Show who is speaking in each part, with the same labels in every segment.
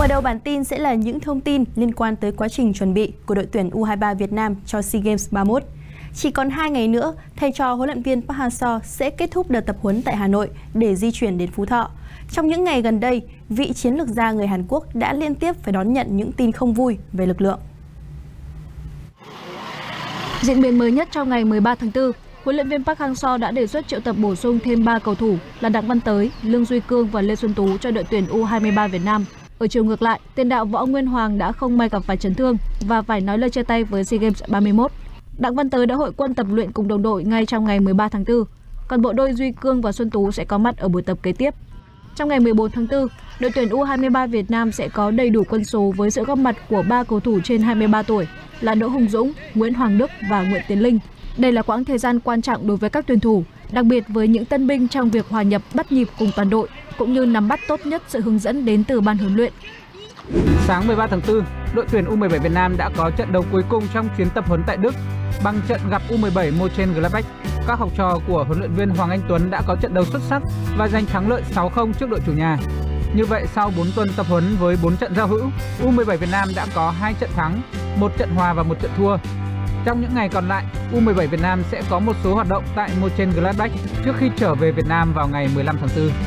Speaker 1: Mở đầu bản tin sẽ là những thông tin liên quan tới quá trình chuẩn bị của đội tuyển U23 Việt Nam cho SEA Games 31. Chỉ còn 2 ngày nữa, thầy trò huấn luyện viên Park Hang-seo sẽ kết thúc đợt tập huấn tại Hà Nội để di chuyển đến Phú Thọ. Trong những ngày gần đây, vị chiến lược gia người Hàn Quốc đã liên tiếp phải đón nhận những tin không vui về lực lượng.
Speaker 2: Diễn biến mới nhất trong ngày 13 tháng 4, huấn luyện viên Park Hang-seo đã đề xuất triệu tập bổ sung thêm 3 cầu thủ là Đặng Văn Tới, Lương Duy Cương và Lê Xuân Tú cho đội tuyển U23 Việt Nam. Ở chiều ngược lại, tiền đạo Võ Nguyên Hoàng đã không may gặp phải chấn thương và phải nói lời chia tay với SEA Games 31. Đặng Văn Tới đã hội quân tập luyện cùng đồng đội ngay trong ngày 13 tháng 4, còn bộ đôi Duy Cương và Xuân Tú sẽ có mặt ở buổi tập kế tiếp. Trong ngày 14 tháng 4, đội tuyển U23 Việt Nam sẽ có đầy đủ quân số với sự góp mặt của 3 cầu thủ trên 23 tuổi là Đỗ Hùng Dũng, Nguyễn Hoàng Đức và Nguyễn Tiến Linh. Đây là quãng thời gian quan trọng đối với các tuyển thủ, đặc biệt với những tân binh trong việc hòa nhập bắt nhịp cùng toàn đội, cũng như nắm bắt tốt nhất sự hướng dẫn đến từ ban huấn luyện.
Speaker 3: Sáng 13 tháng 4, đội tuyển U17 Việt Nam đã có trận đấu cuối cùng trong chuyến tập huấn tại Đức. Bằng trận gặp U17 Mönchengladbach, các học trò của huấn luyện viên Hoàng Anh Tuấn đã có trận đấu xuất sắc và giành thắng lợi 6-0 trước đội chủ nhà. Như vậy, sau 4 tuần tập huấn với 4 trận giao hữu, U17 Việt Nam đã có 2 trận thắng, 1 trận hòa và 1 trận thua. Trong những ngày còn lại, U17 Việt Nam sẽ có một số hoạt động tại Mönchengladbach trước khi trở về Việt Nam vào ngày 15 tháng 4.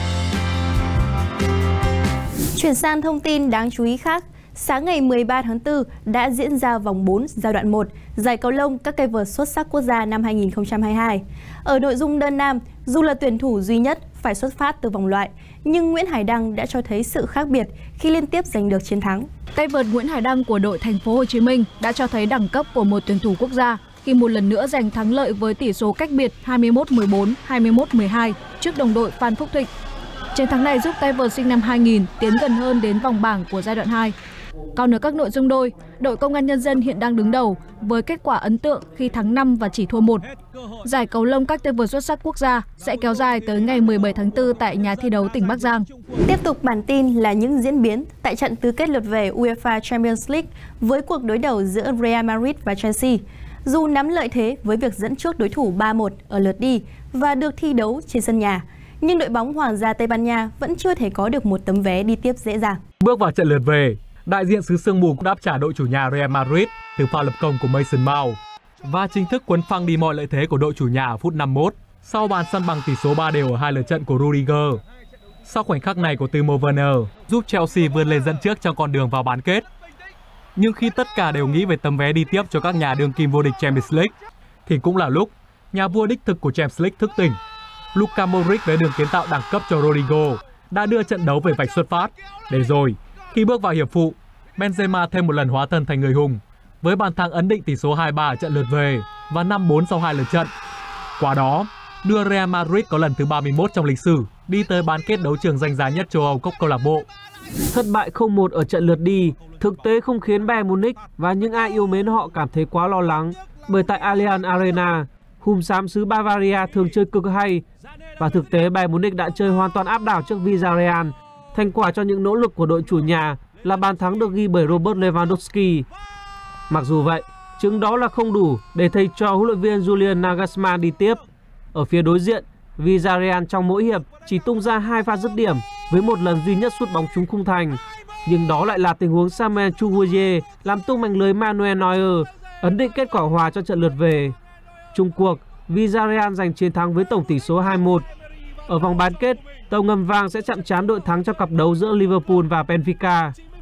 Speaker 1: Chuyển sang thông tin đáng chú ý khác. Sáng ngày 13 tháng 4 đã diễn ra vòng 4 giai đoạn 1 giải cầu lông các cây vợt xuất sắc quốc gia năm 2022. Ở nội dung đơn nam, dù là tuyển thủ duy nhất phải xuất phát từ vòng loại, nhưng Nguyễn Hải Đăng đã cho thấy sự khác biệt khi liên tiếp giành được chiến thắng.
Speaker 2: Tay vợt Nguyễn Hải Đăng của đội Thành phố Hồ Chí Minh đã cho thấy đẳng cấp của một tuyển thủ quốc gia khi một lần nữa giành thắng lợi với tỷ số cách biệt 21-14, 21-12 trước đồng đội Phan Phúc Thịnh. Chiến thắng này giúp tay vợt sinh năm 2000 tiến gần hơn đến vòng bảng của giai đoạn 2. Còn ở các nội dung đôi, đội Công an Nhân dân hiện đang đứng đầu với kết quả ấn tượng khi thắng 5 và chỉ thua 1. Giải cầu lông các tay vợt xuất sắc quốc gia sẽ kéo dài tới ngày 17 tháng 4 tại nhà thi đấu tỉnh Bắc Giang.
Speaker 1: Tiếp tục bản tin là những diễn biến tại trận tứ kết lượt về UEFA Champions League với cuộc đối đầu giữa Real Madrid và Chelsea. Dù nắm lợi thế với việc dẫn trước đối thủ 3-1 ở lượt đi và được thi đấu trên sân nhà, nhưng đội bóng Hoàng gia Tây Ban Nha vẫn chưa thể có được một tấm vé đi tiếp dễ dàng.
Speaker 4: Bước vào trận lượt về, đại diện xứ sương mù cũng đáp trả đội chủ nhà Real Madrid từ pha lập công của Mason Mount và chính thức quấn phăng đi mọi lợi thế của đội chủ nhà ở phút 51 sau bàn săn bằng tỷ số 3-2 ở 2 lượt trận của Rudiger. Sau khoảnh khắc này của Timo Werner giúp Chelsea vươn lên dẫn trước trong con đường vào bán kết. Nhưng khi tất cả đều nghĩ về tấm vé đi tiếp cho các nhà đương kim vô địch Champions League, thì cũng là lúc nhà vua đích thực của Champions League thức tỉnh. Luka Modric với đường kiến tạo đẳng cấp cho Rodrigo đã đưa trận đấu về vạch xuất phát. Để rồi, khi bước vào hiệp phụ, Benzema thêm một lần hóa thân thành người hùng với bàn thắng ấn định tỷ số 2-3 ở trận lượt về và 5-4 sau 2 lượt trận. Qua đó, đưa Real Madrid có lần thứ 31 trong lịch sử đi tới bán kết đấu trường danh giá nhất châu Âu cúp câu lạc bộ.
Speaker 5: Thất bại 0-1 ở trận lượt đi thực tế không khiến Bayern Munich và những ai yêu mến họ cảm thấy quá lo lắng, bởi tại Allianz Arena, hùm xám xứ Bavaria thường chơi cực hay và thực tế Bayern Munich đã chơi hoàn toàn áp đảo trước Villarreal. Thành quả cho những nỗ lực của đội chủ nhà là bàn thắng được ghi bởi Robert Lewandowski. Mặc dù vậy, chứng đó là không đủ để thầy trò huấn luyện viên Julian Nagelsmann đi tiếp. Ở phía đối diện, Villarreal trong mỗi hiệp chỉ tung ra 2 pha dứt điểm với một lần duy nhất sút bóng trúng khung thành. Nhưng đó lại là tình huống Samuel Chukwueze làm tung mảnh lưới Manuel Neuer, ấn định kết quả hòa cho trận lượt về. Chung cuộc, Villarreal giành chiến thắng với tổng tỷ số 2-1. Ở vòng bán kết, tàu ngầm vàng sẽ chạm trán đội thắng trong cặp đấu giữa Liverpool và Benfica.